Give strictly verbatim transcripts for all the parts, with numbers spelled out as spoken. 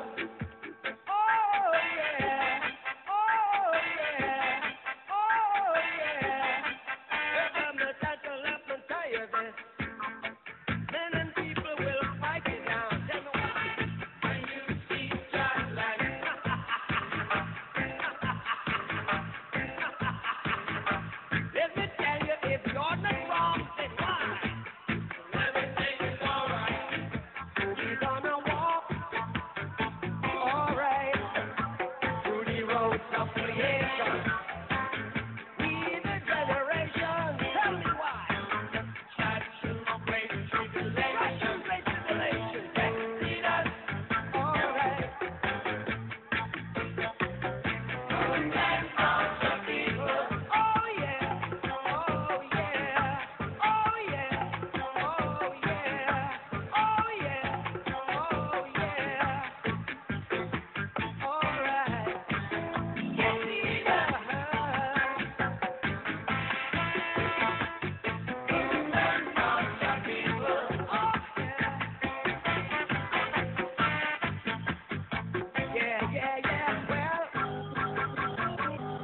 Oh yeah, oh yeah, oh yeah. Well, I'm the title, let me tell you this. Men and people will fight it down. Tell me why. When you see just like let me tell you, if you're not wrong, then why? Everything is alright. We're gonna walk alright through the roads of creation. We the generation, tell me why. Shine through great tribulation, great tribulation, Exodus, alright. Good and found the people. Oh yeah, oh yeah, oh yeah, oh yeah, oh yeah, oh yeah, alright. Yeah, yeah, yeah. Well,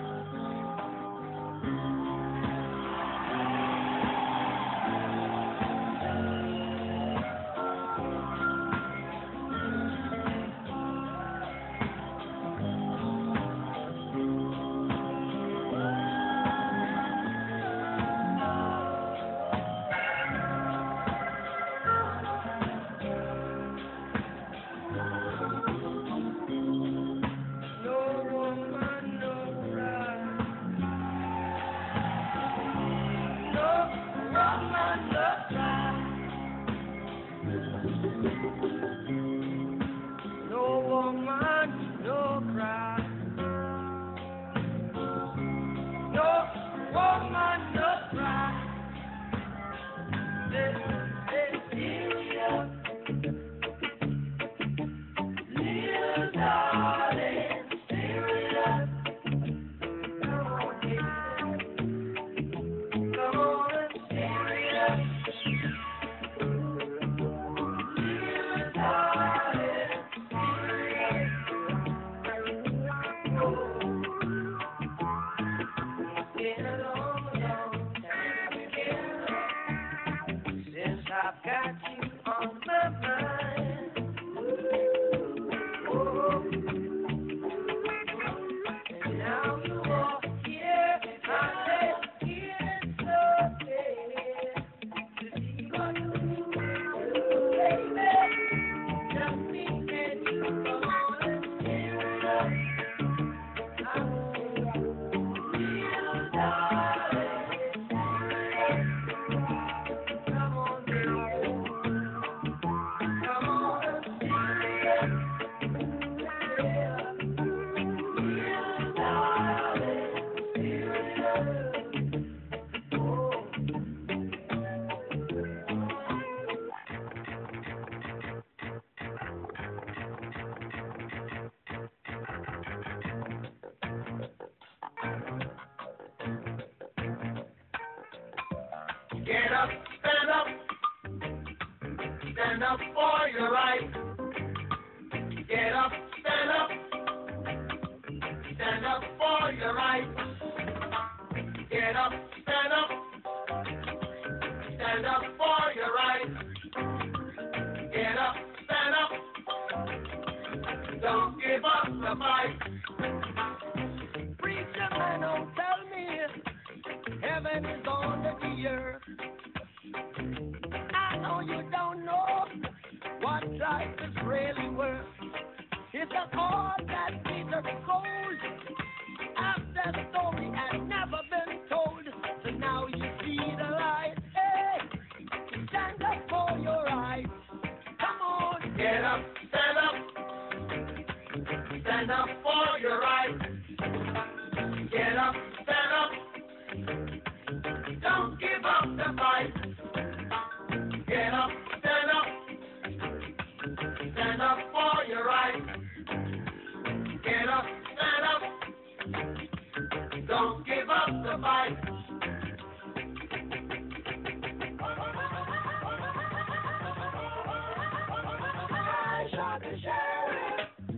no woman, no cry. No woman, no cry. No woman, no cry. No woman, no cry. This is serious, little darling, serious. Come on, baby. Come on and serious, little darling, serious. Been a long, long time together since I've got you on my mind. Oh, and now you are here. I say it's okay to see what you do, baby. Just me and you, come on and serious. I'm real darling, come on, baby. Come on and serious. Yeah. Real darling, serious. Oh. Get up, stand up, stand up for your right. Get up, stand up, stand up for your right. Get up, stand up, stand up for your right. Get up, stand up, don't give up the fight. Preacher man, don't tell me heaven is under the earth. I know you don't know what life is really worth. It's a cause that glitters gold. After the story had never been told, so now you see the light. Hey, stand up for your rights. Come on, get up, stand up, stand up for your rights. Get up, stand up, don't give up the fight. Get up, stand up, stand up for your rights. Get up, stand up, don't give up the fight. I shot the sheriff.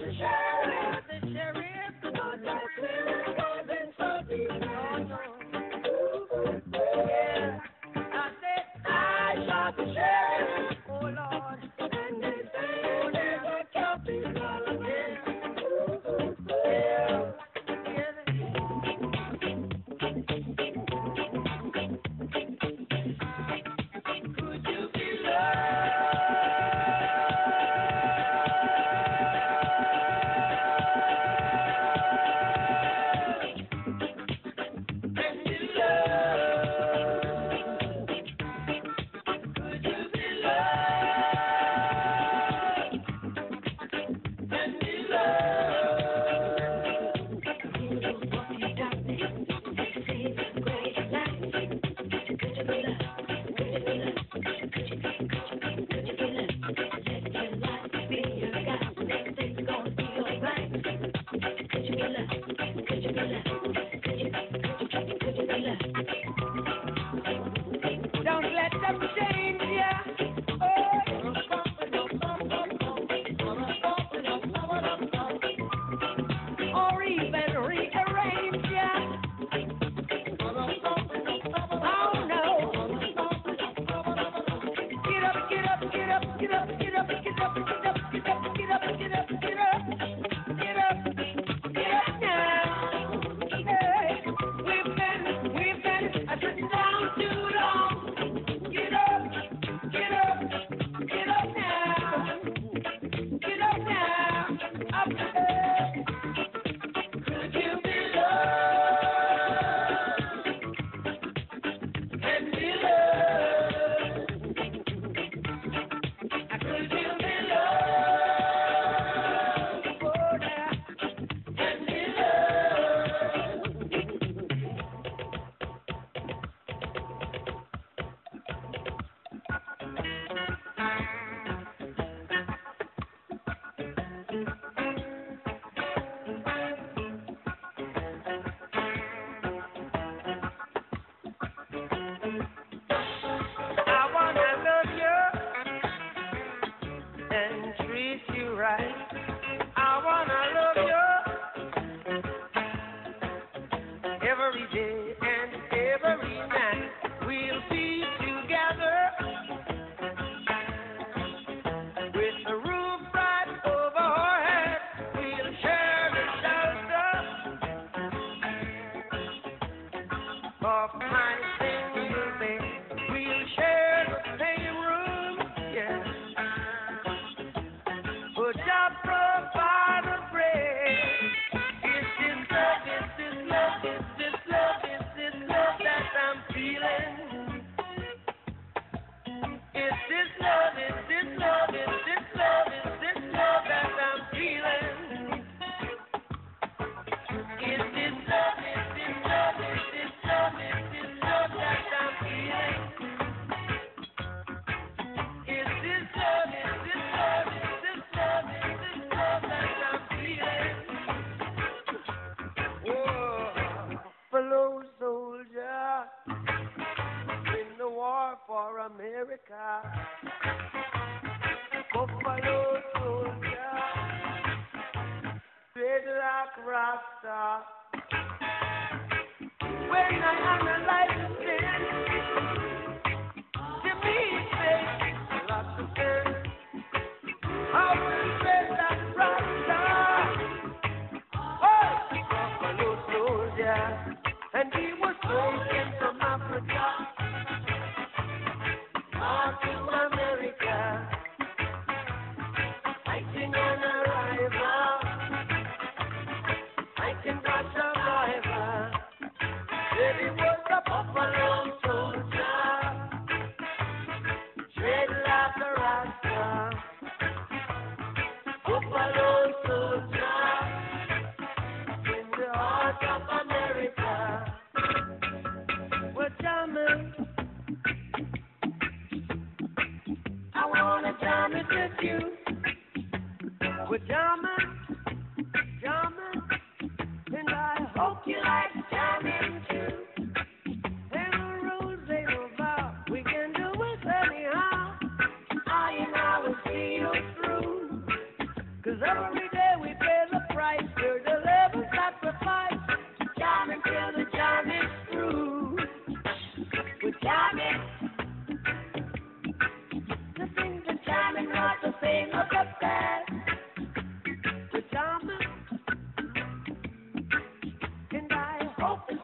Cause every day we broken